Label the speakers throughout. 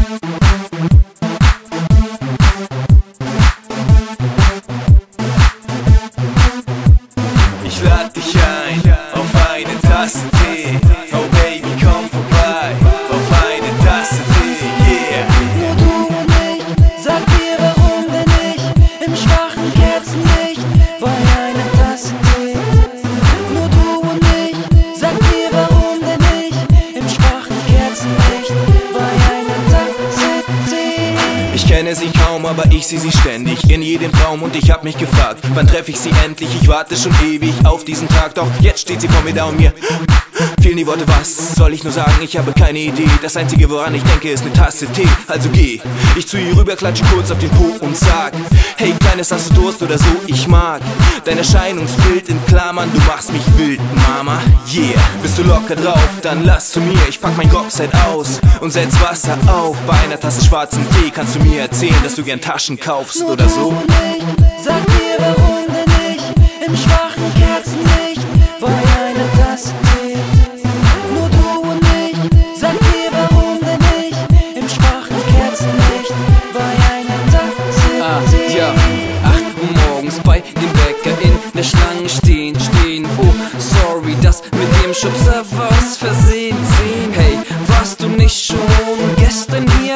Speaker 1: Ich lad dich ein auf eine Tasse Tee. Oh Baby, komm vorbei auf eine Tasse Tee, yeah.
Speaker 2: Nur du und ich, sag mir warum denn nicht im schwachen Kerzenlicht bei einer Tasse Tee. Nur du und ich, sag mir warum denn nicht im schwachen Kerzenlicht bei einer Tasse Tee.
Speaker 1: Ich kenne sie kaum, aber ich sehe sie ständig in jedem Traum und ich hab mich gefragt, wann treffe ich sie endlich? Ich warte schon ewig auf diesen Tag, doch jetzt steht sie vor mir da und mir fehlen die Worte, was soll ich nur sagen? Ich habe keine Idee, das einzige woran ich denke ist eine Tasse Tee. Also geh ich zu ihr rüber, klatsche kurz auf den Po und sag: Hey Kleines, hast du Durst oder so? Ich mag dein Erscheinungsbild in Klammern, du machst mich wild, Mama, yeah. Bist du locker drauf? Dann lass zu mir, ich pack mein Kopfset aus und setz Wasser auf. Bei einer Tasse schwarzen Tee kannst du mir erzählen, dass du gern Taschen kaufst oder so.
Speaker 2: Nur du und ich, sag mir warum denn nicht im schwachen Kerzenlicht bei einer Tasse Tee. Nur du und ich, sag mir warum denn nicht im schwachen Kerzenlicht bei einer Tasse Tee.
Speaker 3: Ja, 8 Uhr morgens bei dem Bäcker in der Schlange stehen. Oh, sorry, das mit dem Schubser war aus Versehen. Hey, warst du nicht schon gestern hier?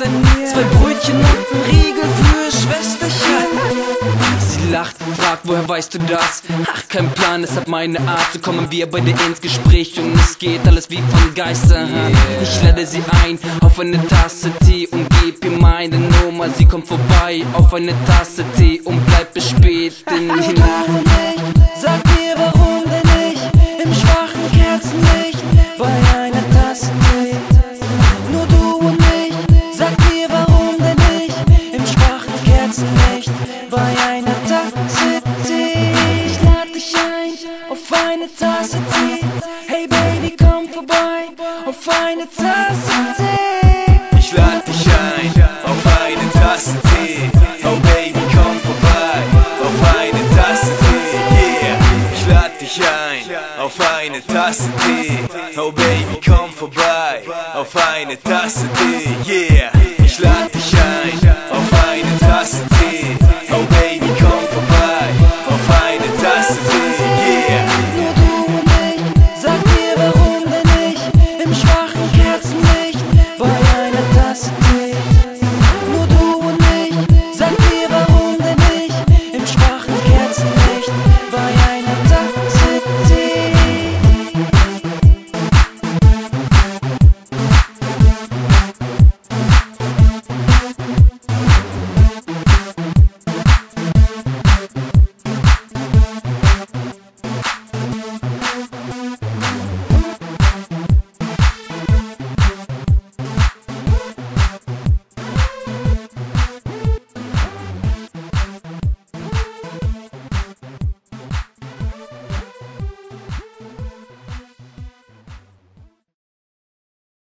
Speaker 3: 2 Brötchen und ein Riegel für Schwesterchen. Sie lacht, fragt, woher weißt du das? Ach, kein Plan, es hat meine Art. So kommen wir beide ins Gespräch und es geht alles wie von Geistern. Ich lade sie ein auf eine Tasse Tee und geb ihr meine Nummer. Sie kommt vorbei auf eine Tasse Tee und bleibt bis spät in die Nacht.
Speaker 2: Sag mir warum denn nicht im schwachen Kerzenlicht bei einer Tasse Tee. Nur du und ich, sag mir warum denn nicht im schwachen Kerzenlicht bei einer Tasse Tee. Ich lad dich ein auf eine Tasse Tee. Hey Baby, komm vorbei auf eine Tasse Tee.
Speaker 1: Ich lad dich ein auf eine Tasse Tee. Oh Baby, komm vorbei auf eine Tasse Tee, yeah. Ich lad dich ein auf eine Tasse Tee. Oh Baby, komm vorbei auf eine Tasse Tee, yeah. Ich lad dich ein